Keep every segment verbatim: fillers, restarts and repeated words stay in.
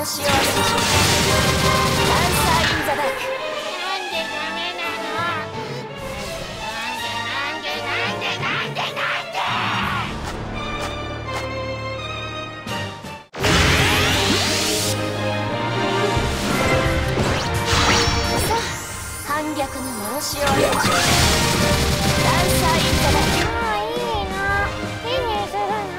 しを上げましょう。ダンサーインザダーク。 なんでダメなの？なんでなんでなんでなんでなんでさあ、反逆にのろしを上げましょう。ダンサーインザダーク。 もういいの。手にするの。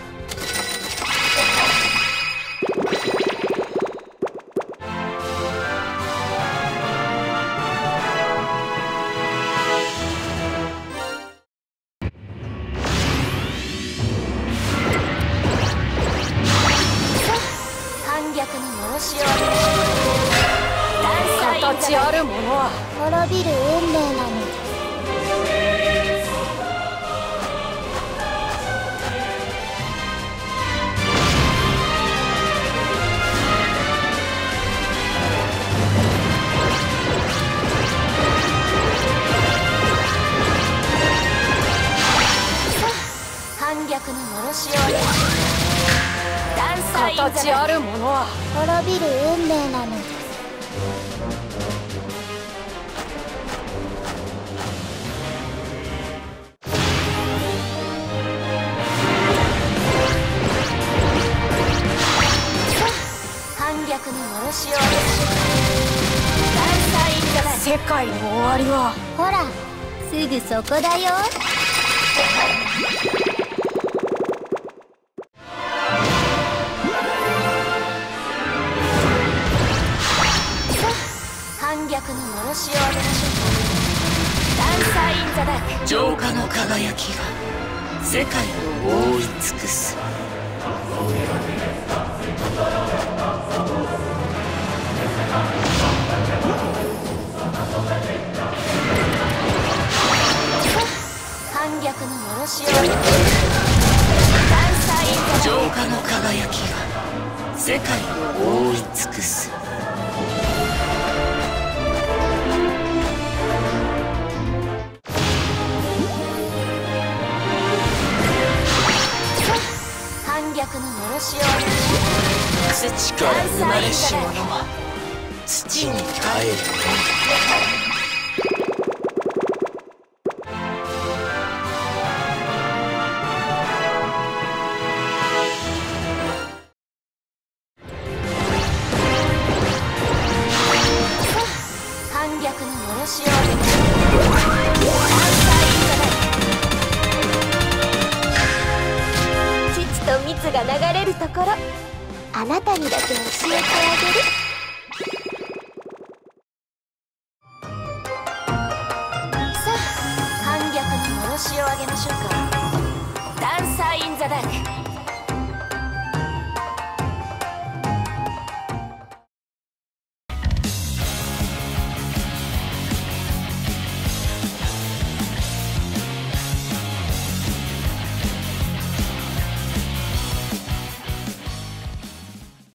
反逆にのろしを上げましょう。ダンサーインザダーク。 形あるものは滅びる運命なの。 反逆にのろしを上げましょう。ダンサーインザダーク。 形あるものは滅びる運命なの。 反逆にのろしを上げましょう。ダンサーインザダーク。 世界の終わりはほら、すぐそこだよ。 反逆にのろしを上げましょう。ダンサーインザダーク。 浄化の輝きが世界を覆い尽くす。 反逆にのろしを上げましょう。ダンサーインザダーク。 浄化の輝きが世界を覆い尽くす。 反逆にのろしを上げましょう。 土から生まれし者は土に帰る。 反逆にのろしを上げましょう。ダンサーインザダーク。 父と蜜が流れるところ、あなたにだけ教えてあげる。 さあ、反逆にのろしを上げましょうか。ダンサーインザダーク。